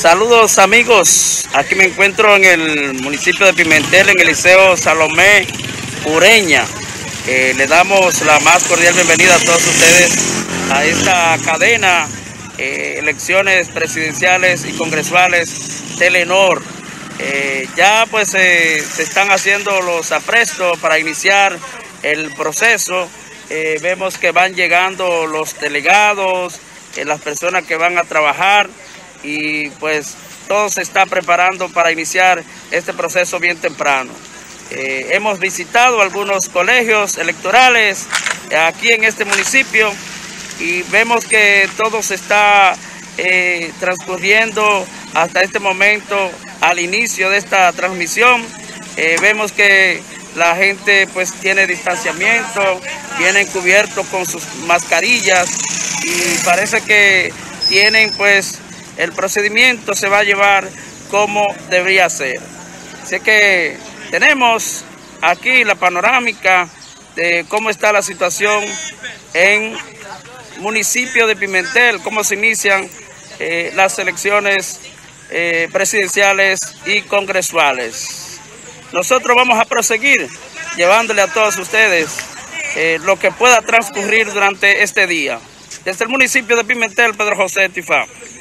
Saludos amigos, aquí me encuentro en el municipio de Pimentel, en el Liceo Salomé Ureña. Le damos la más cordial bienvenida a todos ustedes a esta cadena, elecciones presidenciales y congresuales Telenor. Ya pues se están haciendo los aprestos para iniciar el proceso. Vemos que van llegando los delegados, las personas que van a trabajar, y pues todo se está preparando para iniciar este proceso bien temprano. Hemos visitado algunos colegios electorales aquí en este municipio y vemos que todo se está transcurriendo hasta este momento. Al inicio de esta transmisión vemos que la gente pues tiene distanciamiento, vienen cubiertos con sus mascarillas y parece que tienen pues el procedimiento se va a llevar como debería ser. Así que tenemos aquí la panorámica de cómo está la situación en municipio de Pimentel, cómo se inician las elecciones presidenciales y congresuales. Nosotros vamos a proseguir llevándole a todos ustedes lo que pueda transcurrir durante este día. Desde el municipio de Pimentel, Pedro José Tifá.